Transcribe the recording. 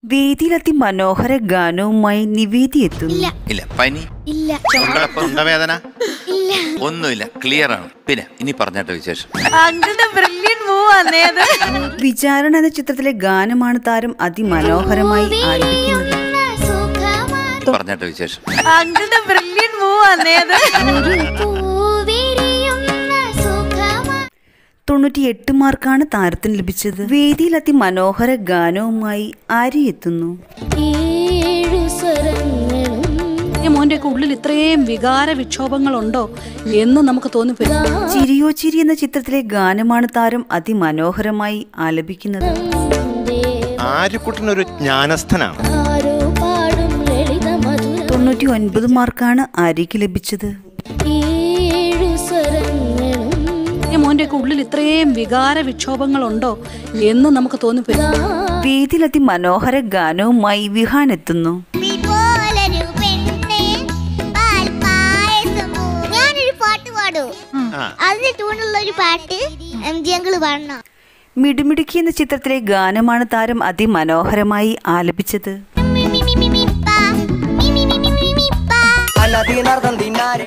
വേദിയിലെത്തി മനോഹര ഗാനവുമായി നിവേദി എത്തുന്നു. ഇല്ല പനി ഇല്ല തൊണ്ടവേദന ഒന്നുമില്ല, ക്ലിയർ ആണ്. പിന്നെ ഇനി പറഞ്ഞിട്ട് വിശേഷം. വിചാരണ എന്ന ചിത്രത്തിലെ ഗാനമാണ് താരം അതിമനോഹരമായി ആലപിക്കുന്നത്. പറഞ്ഞിട്ട് വിശേഷം. 98 മാർക്കാണ് താരത്തിന് ലഭിച്ചത്. വേദിയിൽ അതിമനോഹര ഗാനവുമായി ആരി എത്തുന്നു. മോന്റെ ഉള്ളിൽ ഇത്രയും വികാര വിക്ഷോഭങ്ങളുണ്ടോ എന്ന് നമുക്ക് തോന്നിപ്പോയി. ചിരിയോ ചിരി എന്ന ചിത്രത്തിലെ ഗാനമാണ് താരം അതിമനോഹരമായി ആലപിക്കുന്നത്. ആര്യക്കുട്ടനൊരു ജ്ഞാനസ്ഥനാണ്. 99 മാർക്കാണ് ആര്യയ്ക്ക് ലഭിച്ചത്. മോന്റെ ഉള്ളിൽ ഇത്രയും വികാര വിക്ഷോഭങ്ങളുണ്ടോ എന്ന് നമുക്ക് തോന്നിപ്പോയി. വേദിയിൽ അതിമനോഹര ഗാനവുമായി വിഹാൻ എത്തുന്നു. മിടുമിടുക്കി എന്ന ചിത്രത്തിലെ ഗാനമാണ് താരം അതിമനോഹരമായി ആലപിച്ചത്.